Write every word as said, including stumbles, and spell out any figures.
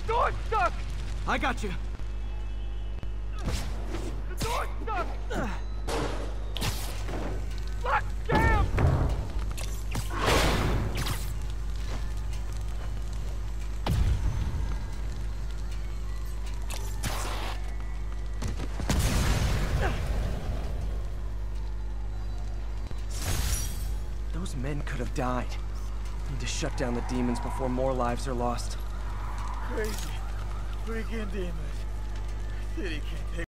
door's stuck! I got you. The door's stuck! Lock jam! Those men could have died. Need to shut down the demons before more lives are lost. Crazy. Freaking demons. City can't take